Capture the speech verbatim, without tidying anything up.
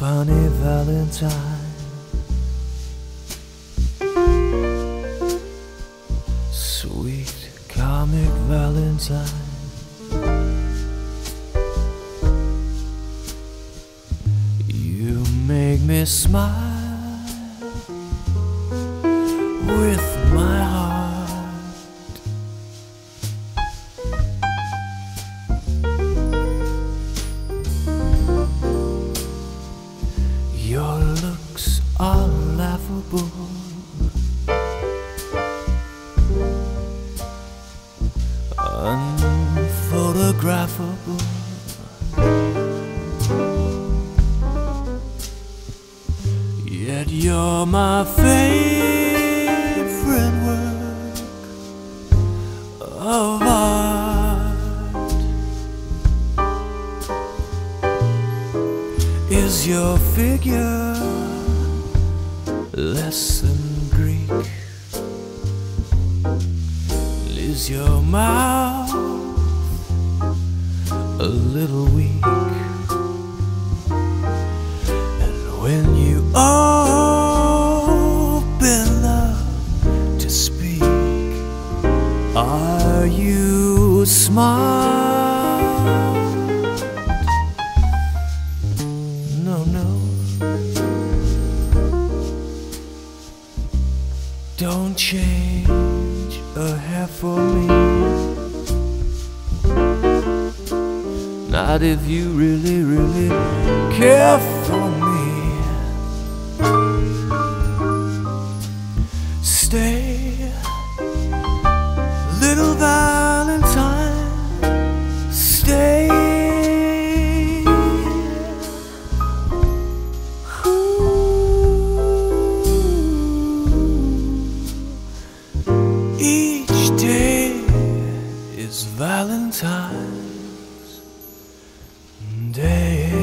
Funny Valentine, sweet comic Valentine. You make me smile with my heart. Your looks are laughable, unphotographable. Yet you're my favorite work of art. Is your figure less than Greek? Is your mouth a little weak? And when you open up to speak, are you smart? No, no. Don't change a hair for me. Not if you really, really care for me. Stay, little Valentine, stay. Ooh. Each day is Valentine's Day.